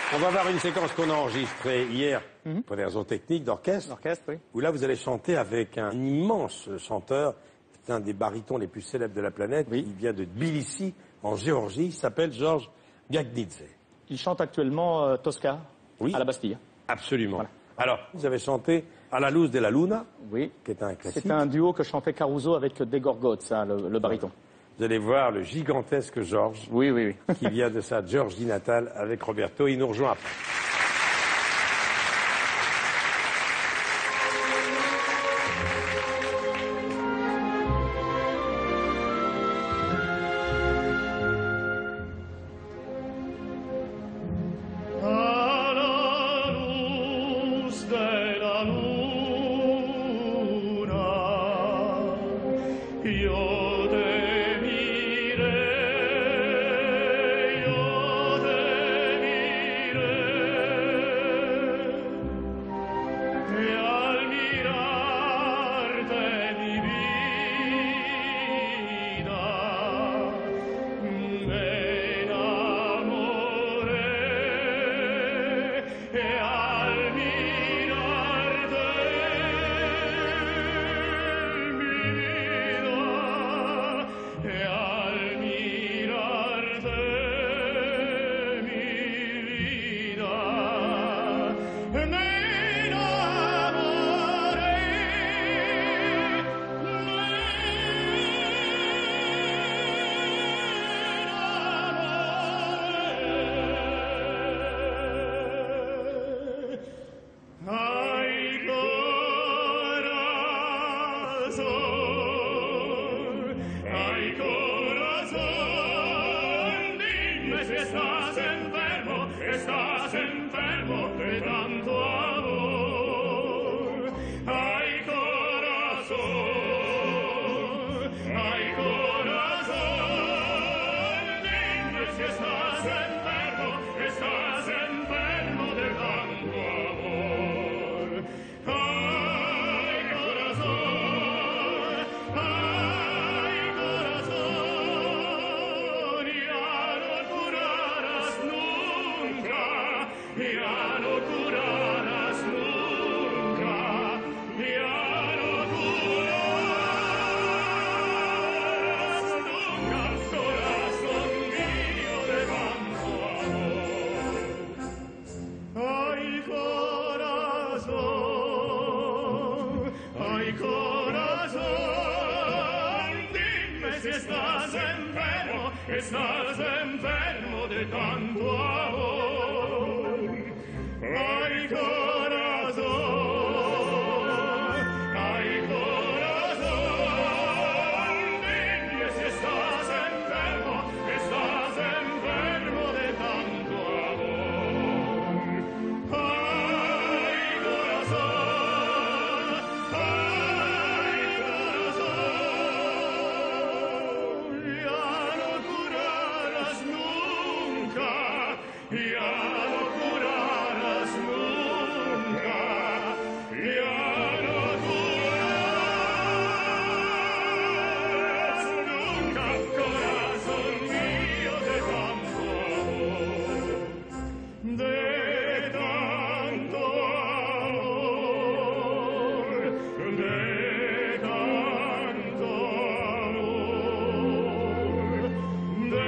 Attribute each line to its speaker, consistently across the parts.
Speaker 1: On va voir une séquence qu'on a enregistrée hier pour des raisons techniques d'orchestre.
Speaker 2: L'orchestre, oui.
Speaker 1: Où là, vous allez chanter avec un immense chanteur, c'est un des barytons les plus célèbres de la planète,
Speaker 2: Oui.
Speaker 1: qui vient de Tbilissi, en Géorgie, il s'appelle Georges Gagnidze.
Speaker 2: Il chante actuellement Tosca,
Speaker 1: Oui.
Speaker 2: à la Bastille.
Speaker 1: Absolument.
Speaker 2: Voilà.
Speaker 1: Alors, vous avez chanté À la luz de la luna,
Speaker 2: Oui.
Speaker 1: qui est un classique.
Speaker 2: C'est un duo que chantait Caruso avec Degor Götz, hein, le baryton.
Speaker 1: Vous allez voir le gigantesque Georges,
Speaker 2: Oui, oui, oui.
Speaker 1: qui vient de sa Géorgie natale avec Roberto. Il nous rejoint après.
Speaker 3: Estás enfermo de tanto amor. Ay, corazón, dime si estás enfermo de tanto amor. Ay, corazón, ya no curarás nunca, ya no curarás nunca, ya no curarás nunca, corazón mío, de tanto amor, de tanto amor, de tanto amor, de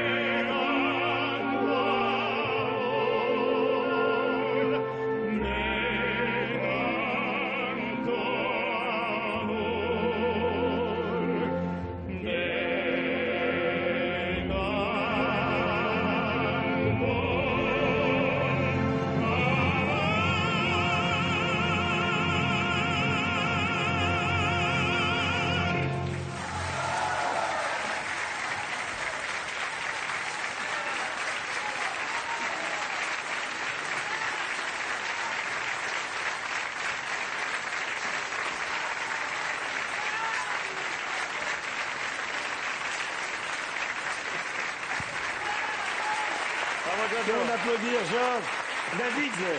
Speaker 1: On applaudir Georges Gagnidze.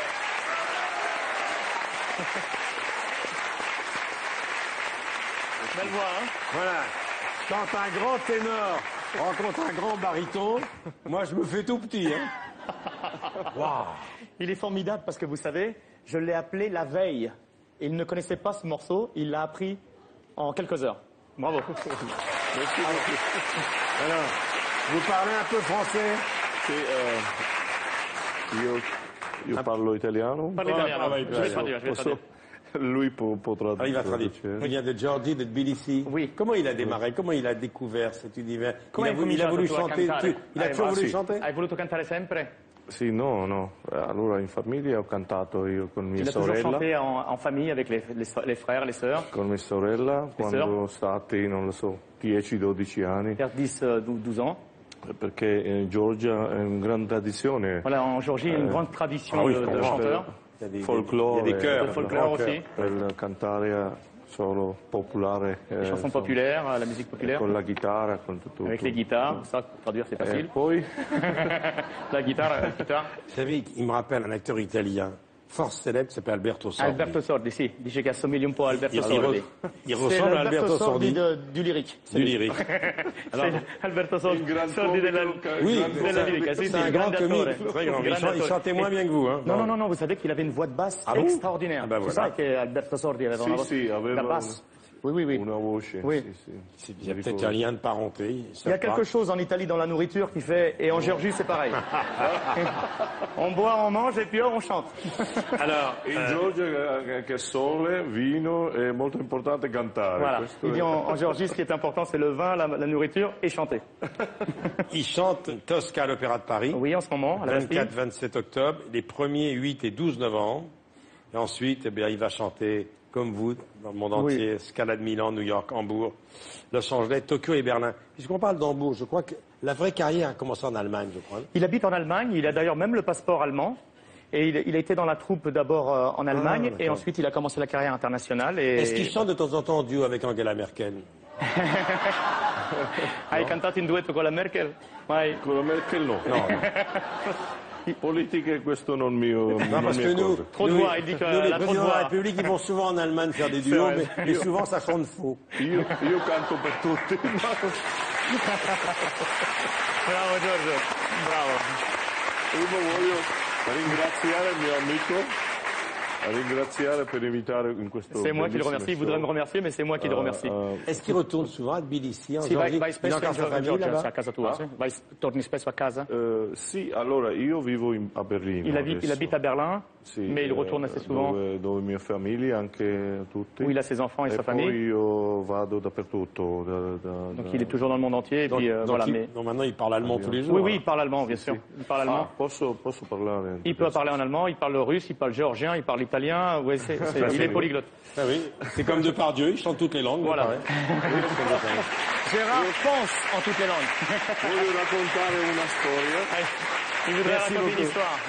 Speaker 2: Belle voix, hein?
Speaker 1: Voilà. Quand un grand ténor rencontre un grand baryton, moi je me fais tout petit. Hein. Waouh.
Speaker 2: Il est formidable parce que vous savez, je l'ai appelé la veille. Il ne connaissait pas ce morceau, il l'a appris en quelques heures. Bravo.
Speaker 1: Alors, vous parlez un peu français?
Speaker 4: Io parlo italiano.
Speaker 2: Parlez italiano,
Speaker 1: Ah,
Speaker 2: je vais traduire, je vais traduire.
Speaker 4: Lui può traduire.
Speaker 1: Ah, il va traduire. Il vient de Georgie, de Tbilissi.
Speaker 2: Oui.
Speaker 1: Comment il a démarré? Comment il a découvert cet univers?
Speaker 2: Come hai
Speaker 1: il a
Speaker 2: cominciato
Speaker 1: voulu
Speaker 2: tu a
Speaker 1: chanter.
Speaker 2: cantare?
Speaker 1: Il a toujours voulu
Speaker 4: sì.
Speaker 1: chanter?
Speaker 2: Hai voluto cantare sempre?
Speaker 4: Sì, no. Allora in famiglia ho cantato io con mia
Speaker 2: Il a toujours
Speaker 4: sorella.
Speaker 2: chanté en famille avec les frères, les sœurs,
Speaker 4: Con mia sorella, quando
Speaker 2: sœurs?
Speaker 4: stati, non lo so, 10-12 anni.
Speaker 2: vers 10-12 ans.
Speaker 4: Perché in Georgia è una grande tradizione.
Speaker 2: Voilà, en Géorgie, il y a une grande tradition
Speaker 1: oui, je
Speaker 2: de
Speaker 1: comprends.
Speaker 2: chanteurs.
Speaker 1: Il y a des
Speaker 4: Folklore,
Speaker 1: il y a des chœurs.
Speaker 2: Le folklore
Speaker 1: des grands
Speaker 2: aussi.
Speaker 4: Per cantare solo popolare.
Speaker 2: Les chansons
Speaker 4: insomma,
Speaker 2: populaires, la musique populaire.
Speaker 4: Con la chitarra, con tutto.
Speaker 2: Avec les guitares, ça, pour traduire, c'est
Speaker 4: E
Speaker 2: facile.
Speaker 4: poi
Speaker 2: La guitare, la guitare.
Speaker 1: Vous savez, il me rappelle un acteur italien, fort célèbre, qui s'appelle Alberto Sordi.
Speaker 2: Alberto Sordi, sì, dice che assomiglia un po' a Alberto
Speaker 1: Il
Speaker 2: Sordi.
Speaker 1: il
Speaker 2: C'est
Speaker 1: ressemble à Alberto
Speaker 2: l'Alberto
Speaker 1: Sordi
Speaker 2: du lyrique.
Speaker 1: du lyrique.
Speaker 2: C'est Alberto Sordi,
Speaker 4: gran
Speaker 2: Sordi della,
Speaker 1: Oui,
Speaker 2: della lyrica. Sì,
Speaker 1: c'est
Speaker 2: sì,
Speaker 1: un grand
Speaker 2: grande
Speaker 1: comique,
Speaker 2: attore.
Speaker 1: très grand.
Speaker 2: Grande
Speaker 1: Il
Speaker 2: attore.
Speaker 1: chantait moins bien que vous. Hein.
Speaker 2: Non, vous savez qu'il avait une voix de basse
Speaker 1: Ah bon?
Speaker 2: extraordinaire.
Speaker 1: Ah ben
Speaker 2: Tu
Speaker 1: voilà.
Speaker 2: sais qu'Alberto Sordi avait
Speaker 4: Sì,
Speaker 2: una voix
Speaker 4: sì, aveva
Speaker 2: la basse. Oui.
Speaker 4: una voce.
Speaker 2: Oui.
Speaker 4: Sì.
Speaker 1: Il y a peut-être un lien de parenté.
Speaker 2: Il y a quelque chose en Italie dans la nourriture qui fait, et en Géorgie c'est pareil. On boit, on mange et puis on chante.
Speaker 1: Alors,
Speaker 4: In Georgia che sole, vino, è molto importante cantare.
Speaker 2: Voilà.
Speaker 4: Questo
Speaker 2: Il
Speaker 4: è-
Speaker 2: dit en Géorgie ce qui est important c'est le vin, la nourriture et chanter.
Speaker 1: il chante Tosca à l'Opéra de Paris,
Speaker 2: Oui, en ce moment, à la Bastille.
Speaker 1: 24-27 octobre, les 1er, 8 et 12 novembre. Et ensuite, eh bien, il va chanter, comme vous, dans le monde
Speaker 2: Oui.
Speaker 1: entier, Scala de Milan, New York, Hambourg, Los Angeles, Tokyo et Berlin. Puisqu'on parle d'Hambourg, je crois que la vraie carrière a commencé en Allemagne, je crois.
Speaker 2: Il habite en Allemagne, il a d'ailleurs même le passeport allemand. Et il a été dans la troupe d'abord en Allemagne
Speaker 1: d'accord.
Speaker 2: et ensuite il a commencé la carrière internationale. Et...
Speaker 1: Est-ce qu'il chante de temps en temps en duo avec Angela Merkel?
Speaker 2: Hai cantato in duetto con la Merkel? Mai.
Speaker 4: Con la Merkel no. Politiche, questo non mi
Speaker 1: Non, parce que nous,
Speaker 2: Trop de
Speaker 1: nous,
Speaker 2: voix, il dit que
Speaker 1: nous, les
Speaker 2: la trop de
Speaker 1: présidents de la
Speaker 2: voix.
Speaker 1: République, ils vont souvent en Allemagne faire des duos,
Speaker 2: vrai.
Speaker 1: mais souvent ça chante faux.
Speaker 4: Io canto per tutti.
Speaker 2: Bravo Giorgio, bravo.
Speaker 4: Prima voglio ringraziare il mio amico, ringraziare per invitare in questo
Speaker 2: C'est moi qui le
Speaker 4: bellissimo
Speaker 2: remercie, il
Speaker 4: show.
Speaker 2: voudrait me remercier, mais c'est moi qui le remercie.
Speaker 1: Est-ce qu'il retourne souvent à Tbilissi, en
Speaker 2: Sì,
Speaker 1: Géorgie?
Speaker 2: vai
Speaker 1: Il a
Speaker 2: spesso
Speaker 1: encore sa
Speaker 2: in
Speaker 1: famille
Speaker 2: Georgia,
Speaker 1: là-bas?
Speaker 2: a casa tua? Sì? Torni spesso a casa?
Speaker 4: Sì, allora io vivo a Berlino.
Speaker 2: Il
Speaker 4: adesso.
Speaker 2: habite à Berlin,
Speaker 4: Sì,
Speaker 2: mais il retourne assez souvent.
Speaker 4: Dove mia famiglia, anche tutti.
Speaker 2: Où il a ses enfants et
Speaker 4: E
Speaker 2: sa
Speaker 4: poi
Speaker 2: famille.
Speaker 4: io vado dappertutto.
Speaker 2: Donc il est toujours dans le monde entier. Et
Speaker 1: Donc,
Speaker 2: puis, voilà, mais...
Speaker 1: donc maintenant, il parle allemand tous les jours.
Speaker 2: Oui, il parle allemand, bien sûr. Il parle allemand.
Speaker 4: Posso parlare?
Speaker 2: Il peut parler en allemand, il parle le russe, il parle géorgien, il parle italien. Ouais, il est polyglotte.
Speaker 1: Ah oui, c'est comme Depardieu, il chante toutes les langues.
Speaker 2: Voilà.
Speaker 1: pareil.
Speaker 2: Gérard pense en toutes les langues.
Speaker 4: Voglio raccontare una storia.
Speaker 2: Il voudrait
Speaker 1: Merci
Speaker 2: raconter une
Speaker 1: beaucoup.
Speaker 2: histoire.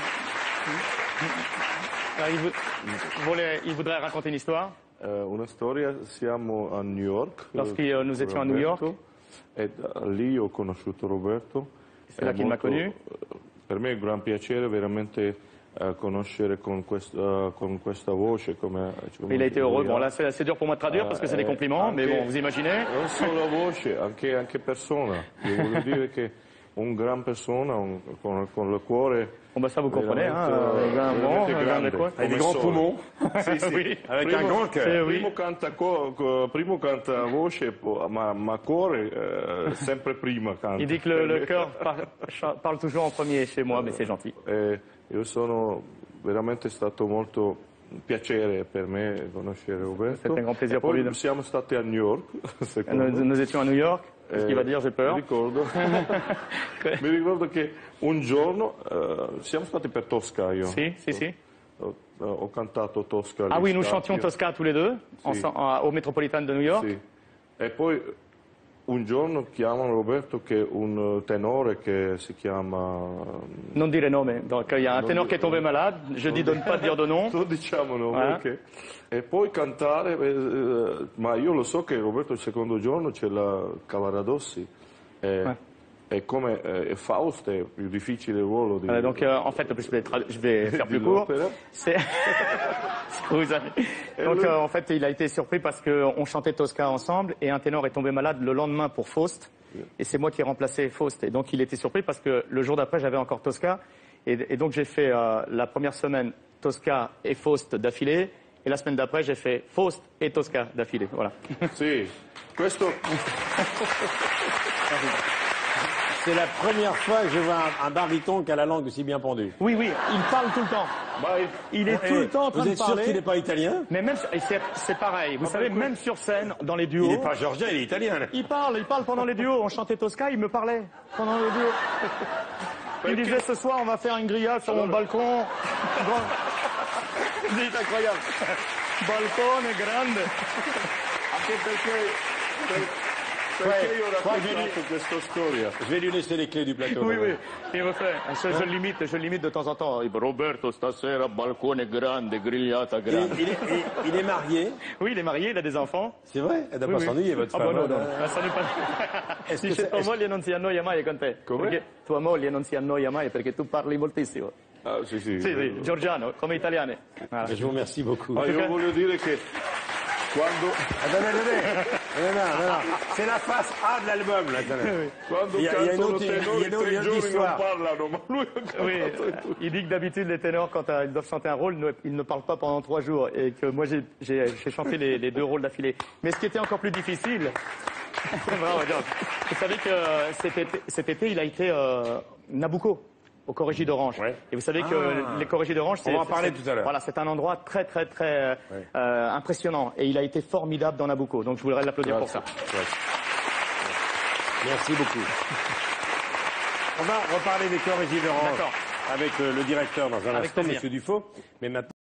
Speaker 2: Il voudrait raconter une histoire.
Speaker 4: Una storia, siamo a New York.
Speaker 2: Lorsque nous étions à New York.
Speaker 4: E lì ho conosciuto Roberto.
Speaker 2: C'est là qu'il m'a connu.
Speaker 4: Per me è un gran piacere veramente conoscere con questa voce. Come
Speaker 2: Il a été heureux. Bon, là, c'est dur pour moi de traduire parce que c'est des compliments, mais bon, vous imaginez.
Speaker 4: Non solo voce, anche persona. Io voglio dire che un gran persona, con il cuore.
Speaker 2: Bon, bah ça vous comprenez, hein.
Speaker 4: veramente grande.
Speaker 2: Quoi.
Speaker 1: Avec des
Speaker 4: Come
Speaker 1: grands
Speaker 4: sole.
Speaker 1: poumons,
Speaker 2: Oui.
Speaker 1: avec un grand cœur.
Speaker 2: Oui.
Speaker 4: Primo canta voce, ma cuore sempre prima canta.
Speaker 2: Il dit que le cœur parle toujours en premier chez moi, mais c'est gentil.
Speaker 4: Io sono veramente stato molto piacere per me conoscere Roberto.
Speaker 2: C'était un grand plaisir
Speaker 4: E
Speaker 2: pour
Speaker 4: poi
Speaker 2: lui.
Speaker 4: siamo stati a New York, secondo
Speaker 2: Nous étions à New York. Qu'est-ce qu'il va dire? J'ai peur.
Speaker 4: Mi ricordo che un giorno siamo stati per Tosca io.
Speaker 2: Si.
Speaker 4: Ho cantato Tosca.
Speaker 2: Ah oui, nous
Speaker 4: all'estate.
Speaker 2: chantions Tosca tous les deux,
Speaker 4: Si.
Speaker 2: au Metropolitan de New York.
Speaker 4: Sì. E poi un giorno chiamano Roberto che un tenore che si chiama...
Speaker 2: Non dire nome. Donc il y a un ténor qui est tombé malade. Je dis de ne pas dire de nom.
Speaker 4: Non diciamo nome,
Speaker 2: Ah.
Speaker 4: ok. E poi cantare, ma io lo so che Roberto il secondo giorno c'è la Cavaradossi. E come Faust è più difficile il ruolo di...
Speaker 2: Donc en fait, je vais faire plus
Speaker 4: di
Speaker 2: court.
Speaker 4: l'opera.
Speaker 2: C'est... Vous avez- Donc en fait, il a été surpris parce qu'on chantait Tosca ensemble et un ténor est tombé malade le lendemain pour Faust. Et c'est moi qui ai remplacé Faust. Et donc il était surpris parce que le jour d'après, j'avais encore Tosca. Et donc j'ai fait la première semaine Tosca et Faust d'affilée. Et la semaine d'après, j'ai fait Faust et Tosca d'affilée. Voilà.
Speaker 4: Sì, questo...
Speaker 1: C'est la première fois que je vois un baryton qui a la langue aussi bien pendue.
Speaker 2: Oui, oui, il parle tout le temps. Il est tout le temps en train
Speaker 1: Vous
Speaker 2: de
Speaker 1: êtes sûr
Speaker 2: parler.
Speaker 1: qu'il n'est pas italien?
Speaker 2: Mais même, et c'est pareil. Vous savez, même sur scène, dans les duos.
Speaker 1: Il n'est pas georgien, il est italien. Là.
Speaker 2: Il parle pendant les duos. On chantait Tosca, il me parlait pendant les duos. Il disait ce soir, on va faire une grillade sur mon balcon. C'est incroyable. Balcone grande.
Speaker 4: Anche perché io ho raccontato questa storia.
Speaker 1: Je vais lui laisser les clés du plateau.
Speaker 2: Oui, oui. Il me fait. Je limite de temps en temps. Roberto, stasera, balcone grande, grigliata grande.
Speaker 1: Il est marié.
Speaker 2: Oui, il est marié, il a des enfants.
Speaker 1: C'est vrai? Elle ne doit pas s'ennuyer, votre
Speaker 2: Ah
Speaker 1: femme.
Speaker 2: bah no, no, s'ennuie pas.
Speaker 1: Est-ce que
Speaker 2: Dice,
Speaker 1: c'est-
Speaker 2: tua moglie non si annoia mai con te.
Speaker 4: Come?
Speaker 2: Perché tua moglie non si annoia mai perché tu parli moltissimo.
Speaker 4: Ah, sì, sì.
Speaker 2: Sì, sì, Giorgiano, come italiane. Voilà.
Speaker 1: Je vous remercie beaucoup.
Speaker 4: Ma io voglio dire che quando,
Speaker 1: Non. C'est la face A de l'album, là. attendez.
Speaker 4: quando
Speaker 1: Il y a une
Speaker 4: cantano
Speaker 1: autre-
Speaker 4: tenori,
Speaker 1: il y a une
Speaker 4: 3 giorni non
Speaker 1: histoire.
Speaker 4: parlano, ma lui ha cantato
Speaker 2: Oui,
Speaker 4: tutto.
Speaker 2: il dit que d'habitude les ténors, quand ils doivent chanter un rôle, ils ne parlent pas pendant 3 jours. Et que moi, j'ai chanté les 2 rôles d'affilée. Mais ce qui était encore plus difficile, Bravo, George. Vous savez que cet été, il a été Nabucco, au Corrégie d'Orange.
Speaker 1: Ouais.
Speaker 2: Et vous savez que les Corrégies d'Orange,
Speaker 1: On va en parler tout à l'heure.
Speaker 2: Voilà, c'est un endroit très impressionnant. Et il a été formidable dans Nabucco. Donc je voudrais l'applaudir pour ça.
Speaker 1: Ouais. Merci beaucoup. On va reparler des Corrégies d'Orange
Speaker 2: D'accord.
Speaker 1: avec le directeur dans un
Speaker 2: Avec
Speaker 1: instant,
Speaker 2: plaisir.
Speaker 1: Monsieur Dufaux. Mais maintenant,